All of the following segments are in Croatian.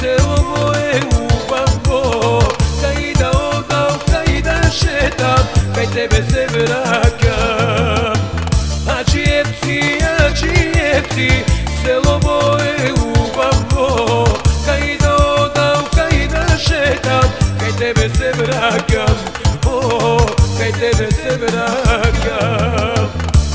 selo moje ubavo, kaj da odam, kaj da šetam, kaj tebe se vraćam. Ađijevci, selo moje ubavo, kaj da odam, kaj da šetam, kaj tebe se vraćam, kaj tebe se vraćam.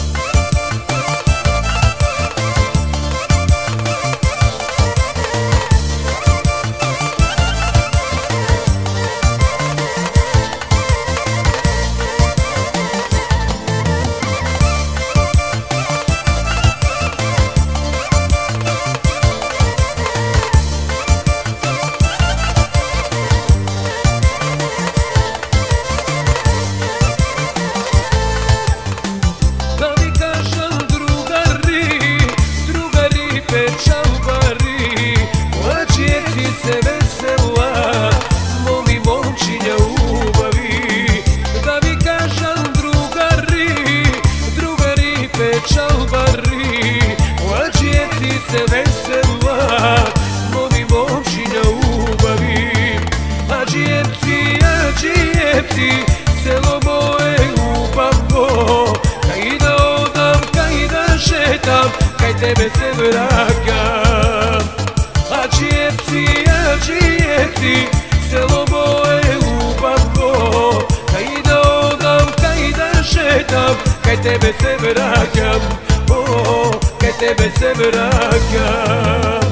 Se vesela, momi momčinja ubavi, da vi kažem drugari pečalbari, mlađijeti se vesela, momi momčinja ubavi. Ađijevci, selo moje ubavo, kaj da odam, kaj da šetam, kaj tebe se vraćam. Ađijevci, selo moje ubavo, kaj da odam, kaj da šetam, kaj tebe se vraćam, kaj tebe se vraćam.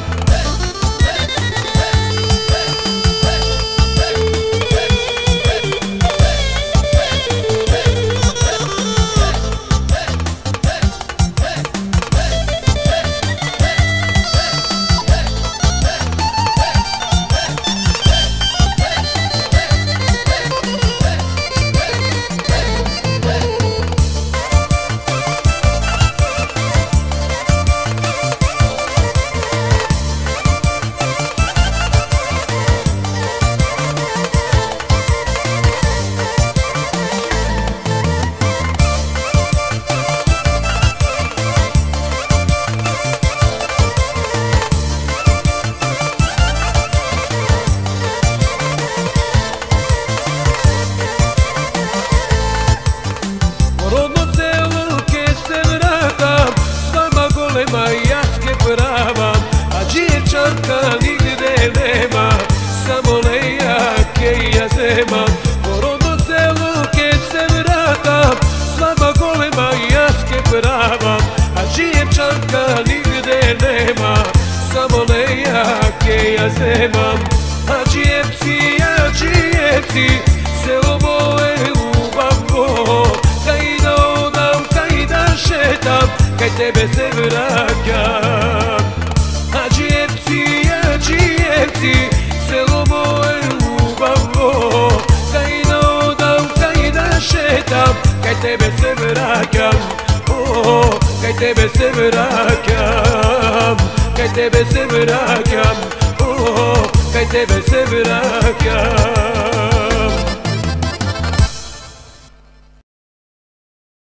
Ađijevčanka nigde nema, samo lejake ja zemam. Po rodno selo kad se vratam, s vama golema jaske pravam. Ađijevčanka nigde nema, samo lejake ja zemam. Ađijevci, selo moje ubavo, kaj da odam, kaj da šetam, kaj tebe se vraćam. Ađijevci, selo moje ubavo, kaj da odam, kaj da šetam, kaj tebe se vraćam, kaj tebe se vraćam, kaj tebe se vraćam, kaj tebe se vraćam.